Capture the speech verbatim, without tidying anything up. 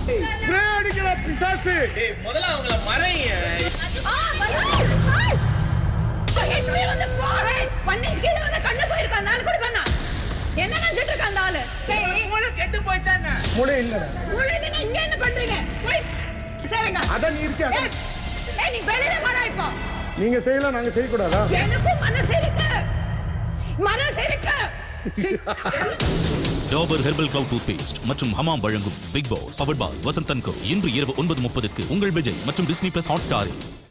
Spray அடிக்கிற பிசாசு. டேய் முதல்ல அவங்கள மறைங்க. ஆ மறை. ஹெச்பி வந்து போறே. ஒன் இன்ச் கீழ வந்து கண்ணு போயிருக்க அந்த ஆளு கூட பண்ணா. என்ன நினைச்சிட்டு இருக்க அந்த ஆளு? டேய் மூளை கெட்டு போய்ச்சானே. மூளை இல்லடா. மூளை இல்ல இங்க என்ன பண்றீங்க? போய் சேருங்க. அத நீ இருக்க. ஏய் நீ வெளியில வாடா இப்போ. நீங்க செய்யலாம் நாங்க செய்ய கூடாதா? எனக்கு மனசு இருக்கு. மனசு இருக்கு. Dabur herbal clove toothpaste மற்றும் ஹமாம் வழங்கும் big boss powered by Vasanth and co இன்று இரவு ஒன்பது முப்பதுக்கு உங்கள் விஜய் மற்றும் டிஸ்னி பிளஸ் ஹாட் ஸ்டாரில்.